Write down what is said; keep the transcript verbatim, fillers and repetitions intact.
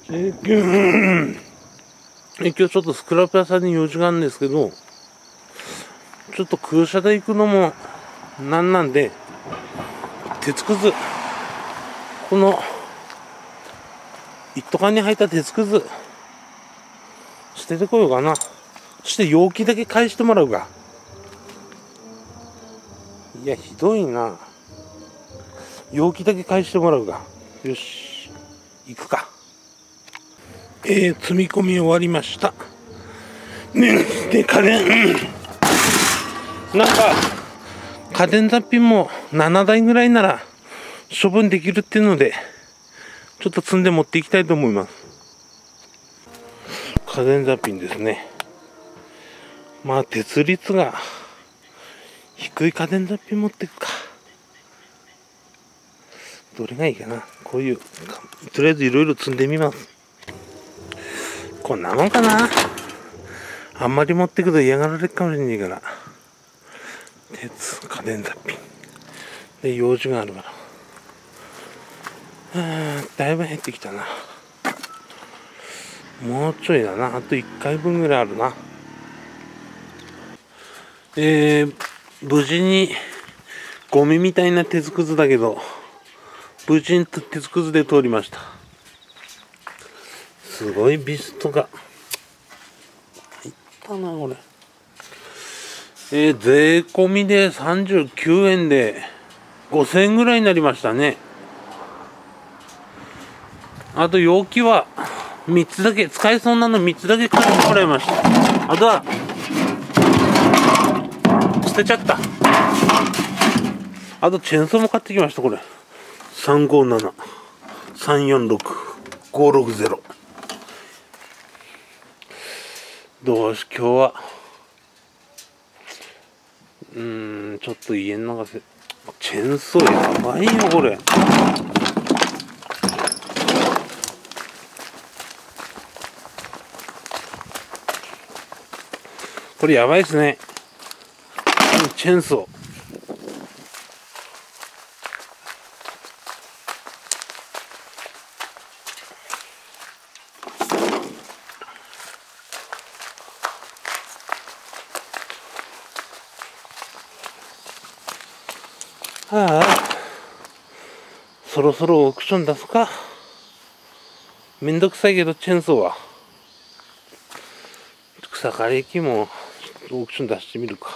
えー、今日ちょっとスクラップ屋さんに用事があるんですけど、ちょっと空車で行くのもなんなんで、鉄くず、この一斗缶に入った鉄くず捨ててこようかな。そして容器だけ返してもらうか。いや、ひどいな。容器だけ返してもらうか。よし、行くか。えー、積み込み終わりました。ね、で、家電、うん、なんか、家電雑品もななだいぐらいなら処分できるっていうので、ちょっと積んで持っていきたいと思います。家電雑品ですね。まあ、鉄率が低い家電雑品持っていくか。どれがいいかな。こういう、とりあえずいろいろ積んでみます。こんなもんかな。あんまり持ってくと嫌がられるかもしれないから。鉄、家電雑品。で、用事があるから。はあ、だいぶ減ってきたな。もうちょいだな。あといっかいぶんぐらいあるな。えー、無事にゴミみたいな鉄くずだけど、無事に鉄くずで通りました。すごいビストがいったな、これ。えー、税込みでさんじゅうきゅうえんでごせんえんぐらいになりましたね。あと容器はみっつだけ、使えそうなのみっつだけ買ってもらいました。あとは捨てちゃった。あとチェーンソーも買ってきました。これさんごなな さんよんろく ごろくゼロ。どうし今日はうーんちょっと家の中でチェーンソーやばいよこれ。これやばいですね。チェーンソー。はあ、そろそろオークション出すか。めんどくさいけどチェーンソーは草刈り機もオークション出してみるか。